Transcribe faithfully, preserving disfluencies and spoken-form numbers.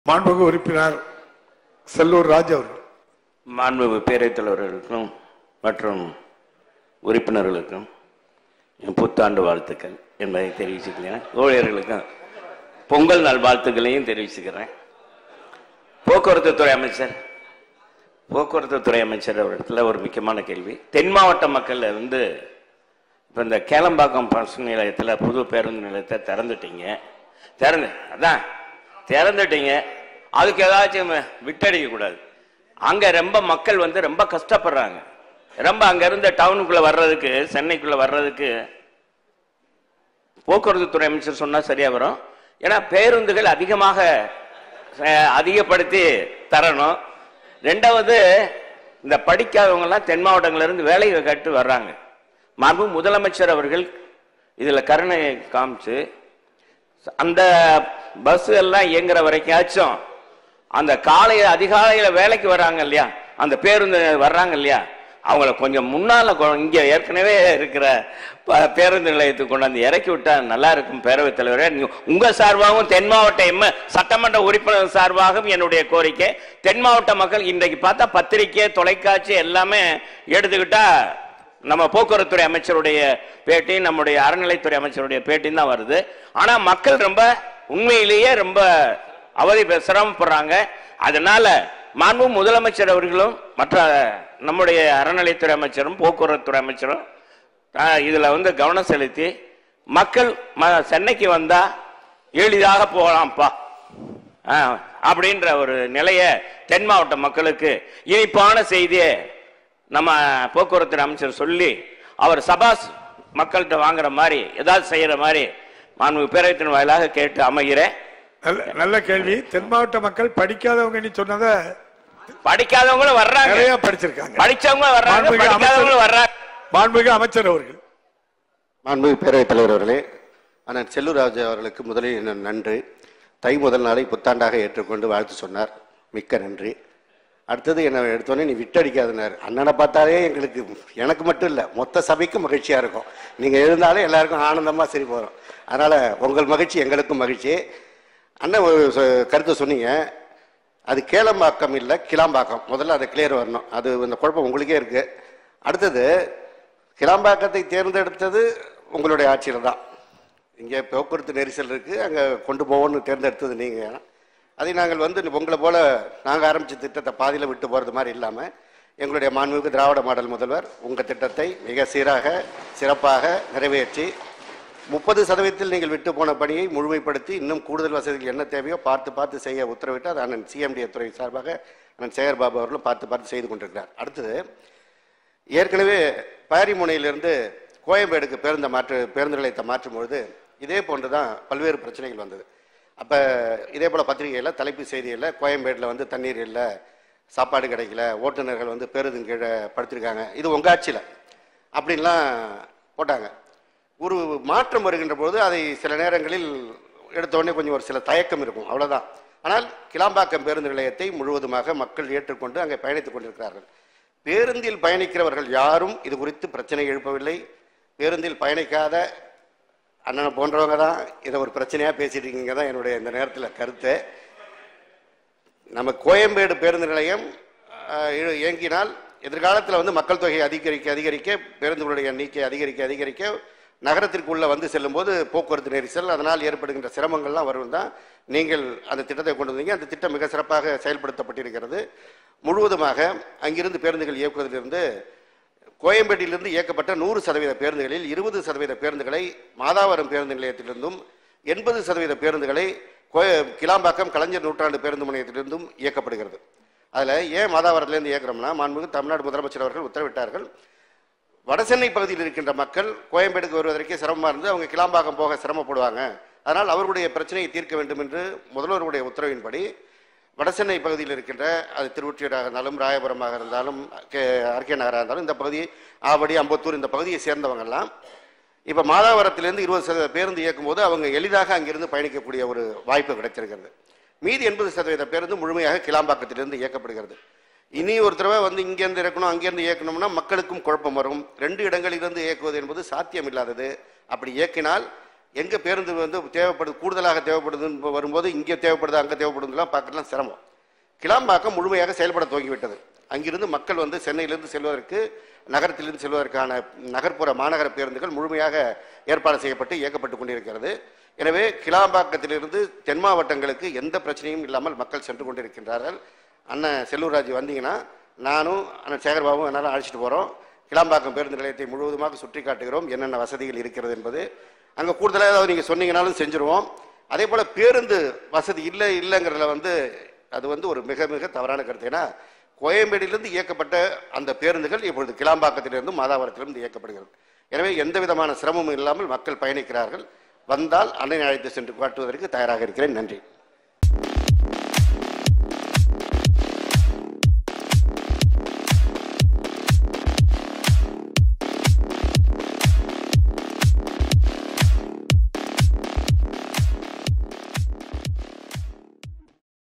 மாண்புமிகு உறுப்பினர் செல்லூர் ராஜ் அவர்கள். மாண்புமிகு பேரவைத் தலைவர்களுக்கும் மற்றும் உறுப்பினர்களுக்கும் புத்தாண்டு வாழ்த்துக்கள் என்பதை தெரிவிச்சுக்கிறேன். ஊழியர்களுக்கும் பொங்கல் நாள் வாழ்த்துக்களையும் தெரிவிச்சுக்கிறேன். போக்குவரத்து துறை அமைச்சர் போக்குவரத்து துறை அமைச்சர் அவரிடத்தில் ஒரு முக்கியமான கேள்வி. தென் மாவட்ட மக்கள் வந்து இப்போ இந்த கேளம்பாக்கம் பஸ் நிலையத்தில் புது பேருந்து நிலையத்தை திறந்துட்டீங்க திறந்து அதான் திறந்துட்டீங்க அதுக்கு ஏதாச்சும் விட்டடிக்க கூடாது. அங்க ரொம்ப மக்கள் வந்து ரொம்ப கஷ்டப்படுறாங்க. ரொம்ப அங்க இருந்து டவுனுக்குள்ள வர்றதுக்கு சென்னைக்குள்ள வர்றதுக்கு போக்குவரத்து துறை அமைச்சர் சொன்னா சரியா வரும். ஏன்னா பேருந்துகள் அதிகமாக அதிகப்படுத்தி தரணும். ரெண்டாவது இந்த படிக்காதவங்க எல்லாம் தென் மாவட்டங்கள்ல இருந்து வேலையை கட்டு வர்றாங்க. மாண்பு முதலமைச்சர் அவர்கள் இதுல கருணை காமிச்சு அந்த பஸ் எல்லாம் இயங்குற வரைக்கும் அந்த காலையில அதிகாலையில வேலைக்கு வர்றாங்க இல்லையா, அந்த பேருந்து வர்றாங்க இல்லையா, அவங்கள கொஞ்சம் முன்னால இங்க ஏற்கனவே இருக்கிற பேருந்து நிலையத்துக்கு கொண்டாந்து இறக்கி விட்டா நல்லா இருக்கும். பேரவைத் தலைவரே, உங்க சார்பாகவும் தென் மாவட்ட எம் சட்டமன்ற உறுப்பினர் சார்பாகவும் என்னுடைய கோரிக்கை, தென் மாவட்ட மக்கள் இன்றைக்கு பார்த்தா பத்திரிகை தொலைக்காட்சி எல்லாமே எடுத்துக்கிட்டா நம்ம போக்குவரத்துறை அமைச்சருடைய பேட்டி நம்முடைய அறநிலைத்துறை அமைச்சருடைய பேட்டின்னு தான் வருது. ஆனா மக்கள் ரொம்ப உண்மையிலேயே ரொம்ப அவதி சிரமப்படுறாங்க. அதனால மாண்பு முதலமைச்சர் அவர்களும் மற்ற நம்முடைய அறநிலைத்துறை அமைச்சரும் போக்குவரத்துறை அமைச்சரும் இதுல வந்து கவனம் செலுத்தி மக்கள் சென்னைக்கு வந்தா எளிதாக போகலாம்ப்பா அப்படின்ற ஒரு நிலைய தென் மாவட்ட மக்களுக்கு இனிப்பான செய்தியை நம்ம போக்குவரத்து அமைச்சர் சொல்லி அவர் சபாஸ் மக்கள்கிட்ட வாங்குற மாதிரி ஏதாவது செய்யற மாதிரி மாண்பு பேரவைத்தின் வாயிலாக கேட்டு அமைகிறேன். நல்ல கேள்வி. தென் மாவட்ட மக்கள் படிக்காதவங்க நீ சொன்னத படிக்காதவங்களும் வர்றாங்க, நிறைய படிச்சிருக்காங்க, படிச்சவங்க வர்றாங்க, படிக்காதவங்களும் வர்றாங்க. மாண்புமிகு அமைச்சர் அவர்கள். மாண்புமிகு பேரவைத் தலைவர் அவர்களே, ஆனால் செல்லூர் ராஜ் அவர்களுக்கு முதலில் நன்றி. தை முதல் நாளை புத்தாண்டாக ஏற்றுக்கொண்டு வாழ்த்து சொன்னார், மிக்க நன்றி. அடுத்தது என்ன எடுத்தோடனே நீ விட்டடிக்காதனார். அண்ணனை பார்த்தாலே எங்களுக்கு எனக்கு மட்டும் இல்லை மொத்த சபைக்கும் மகிழ்ச்சியாக இருக்கும். நீங்கள் எழுந்தாலே எல்லாருக்கும் ஆனந்தமாக சரி போகிறோம். அதனால் உங்கள் மகிழ்ச்சி எங்களுக்கும் மகிழ்ச்சி. அண்ணன் ஒரு கருத்தை சொன்னீங்க, அது கேளம்பாக்கம் இல்லை கிளாம்பாக்கம். முதல்ல அதை கிளியர் வரணும். அது இந்த குழப்பம் உங்களுக்கே இருக்குது. அடுத்தது கிளாம்பாக்கத்தை தேர்ந்தெடுத்தது உங்களுடைய ஆட்சியில் தான். இங்கே போக்குவரத்து நெரிசல் இருக்குது, அங்கே கொண்டு போவோன்னு தேர்ந்தெடுத்தது நீங்கள். அதை நாங்கள் வந்து உங்களை போல நாங்கள் ஆரம்பித்த திட்டத்தை பாதியில் விட்டு போகிறது மாதிரி இல்லாமல் எங்களுடைய மாண்புமிகு திராவிட மாடல் முதல்வர் உங்கள் திட்டத்தை மிக சீராக சிறப்பாக நிறைவேற்றி முப்பது சதவீதத்தில் நீங்கள் விட்டு போன பணியை முழுமைப்படுத்தி இன்னும் கூடுதல் வசதிகள் என்ன தேவையோ பார்த்து பார்த்து செய்ய உத்தரவிட்டு அது அண்ணன் சிஎம்டிஏ துறை சார்பாக அண்ணன் சேகர் பாபு அவர்களும் பார்த்து பார்த்து செய்து கொண்டிருக்கிறார். அடுத்தது ஏற்கனவே பாரிமுனையிலிருந்து கோயம்பேடுக்கு பேருந்து மாற்று பேருந்து நிலையத்தை மாற்றும் பொழுது இதே போன்று தான் பல்வேறு பிரச்சனைகள் வந்தது. அப்போ இதே போல் பத்திரிகையில் தலைப்பு செய்தியில் கோயம்பேட்டில் வந்து தண்ணீர் இல்லை, சாப்பாடு கிடைக்கல, ஓட்டுநர்கள் வந்து பேருந்து கீழே படுத்திருக்காங்க, இது உங்கள் ஆட்சியில் அப்படின்லாம் போட்டாங்க. ஒரு மாற்றம் வருகின்ற போது அதை சில நேரங்களில் எடுத்தோடனே கொஞ்சம் ஒரு சில தயக்கம் இருக்கும், அவ்வளோதான். ஆனால் கிளாம்பாக்கம் பேருந்து நிலையத்தை முழுவதுமாக மக்கள் ஏற்றுக்கொண்டு அங்கே பயணித்துக் கொண்டிருக்கிறார்கள். பேருந்தில் பயணிக்கிறவர்கள் யாரும் இது குறித்து பிரச்சனை எழுப்பவில்லை. பேருந்தில் பயணிக்காத அண்ணனை போன்றவங்க தான் இதை ஒரு பிரச்சனையாக பேசிட்டு இருக்கீங்க தான் என்னுடைய இந்த நேரத்தில் கருத்து. நம்ம கோயம்பேடு பேருந்து நிலையம் இயங்கினால் எதிர்காலத்தில் வந்து மக்கள் தொகை அதிகரிக்க அதிகரிக்க பேருந்துகளுடைய எண்ணிக்கை அதிகரிக்க அதிகரிக்க நகரத்திற்குள்ளே வந்து செல்லும் போது போக்குவரத்து நெரிசல் அதனால் ஏற்படுகின்ற சிரமங்கள்லாம் வரும் தான் நீங்கள் அந்த திட்டத்தை கொண்டு வந்தீங்க. அந்த திட்டம் மிக சிறப்பாக செயல்படுத்தப்பட்டிருக்கிறது. முழுவதுமாக அங்கிருந்து பேருந்துகள் இயக்குவதிலிருந்து கோயம்பேட்டிலிருந்து இயக்கப்பட்ட நூறு சதவீத பேருந்துகளில் இருபது சதவீத பேருந்துகளை மாதாவரம் பேருந்து நிலையத்திலிருந்தும் எண்பது சதவீத பேருந்துகளை கோ கிளாம்பாக்கம் கலைஞர் நூற்றாண்டு பேருந்து முனையத்திலிருந்தும் இயக்கப்படுகிறது. அதில் ஏன் மாதாவரத்திலேருந்து இயக்குறோம்னா மாண்புமிகு தமிழ்நாடு முதலமைச்சர் அவர்கள் உத்தரவிட்டார்கள். வடசென்னை பகுதியில் இருக்கின்ற மக்கள் கோயம்பேடுக்கு வருவதற்கே சிரமமாக இருந்து அவங்க கிளாம்பாக்கம் போக சிரமப்படுவாங்க. அதனால் அவர்களுடைய பிரச்சனையை தீர்க்க வேண்டும் என்று முதல்வருடைய உத்தரவின்படி வடசென்னை பகுதியில் இருக்கின்ற அது திருவொற்றியூராக இருந்தாலும் ராயபுரமாக இருந்தாலும் ஆர்கே நகராக இருந்தாலும் இந்த பகுதி ஆவடி அம்பத்தூர் இந்த பகுதியை சேர்ந்தவங்கெல்லாம் இப்போ மாதாவரத்திலிருந்து இருபது சதவீத பேருந்து இயக்கும் போது அவங்க எளிதாக அங்கிருந்து பயணிக்கக்கூடிய ஒரு வாய்ப்பு கிடைத்திருக்கிறது. மீதி எண்பது சதவீத பேருந்து முழுமையாக கிளாம்பாக்கத்திலிருந்து இயக்கப்படுகிறது. இனி ஒரு தடவை வந்து இங்கேருந்து இறக்கணும் அங்கேருந்து இயக்கணும்னா மக்களுக்கும் குழப்பம் வரும். ரெண்டு இடங்களிலிருந்து இயக்குவது என்பது சாத்தியம் இல்லாதது. அப்படி இயக்கினால் எங்கே பேருந்து வந்து தேவைப்படுது, கூடுதலாக தேவைப்படுதுன்னு வரும்போது இங்கே தேவைப்படுது அங்கே தேவைப்படுதுலாம் பார்க்கலாம் சிரமம். கிளாம்பாக்கம் முழுமையாக செயல்பட துவங்கிவிட்டது. அங்கிருந்து மக்கள் வந்து சென்னையிலிருந்து செல்வதற்கு, நகரத்திலிருந்து செல்வதற்கான நகர்ப்புற மாநகர பேருந்துகள் முழுமையாக ஏற்பாடு செய்யப்பட்டு இயக்கப்பட்டு கொண்டிருக்கிறது. எனவே கிளாம்பாக்கத்திலிருந்து தென் மாவட்டங்களுக்கு எந்த பிரச்சனையும் இல்லாமல் மக்கள் சென்று கொண்டிருக்கின்றார்கள். அண்ணன் செல்லூர்ராஜ் வந்தீங்கன்னா நானும் அண்ணன் சேகர்பாபும் என்னாலும் அழைச்சிட்டு போகிறோம். கிளாம்பாக்கம் பேருந்து நிலையத்தை முழுவதுமாக சுற்றி காட்டுகிறோம், என்னென்ன வசதிகள் இருக்கிறது என்பது. அங்கே கூடுதலாக ஏதாவது நீங்கள் சொன்னீங்கனாலும் செஞ்சுருவோம். அதே போல் பேருந்து வசதி இல்லை இல்லைங்கிறதுல வந்து அது வந்து ஒரு மிக மிக தவறான கருத்து. ஏன்னா கோயம்பேடிலிருந்து இயக்கப்பட்ட அந்த பேருந்துகள் இப்பொழுது கிளாம்பாக்கத்திலிருந்து மாதாவரத்திலிருந்து இயக்கப்படுகிறது. எனவே எந்த விதமான சிரமமும் இல்லாமல் மக்கள் பயணிக்கிறார்கள். வந்தால் அன்னை அழைத்து சென்று காட்டுவதற்கு தயாராக இருக்கிறேன். நன்றி.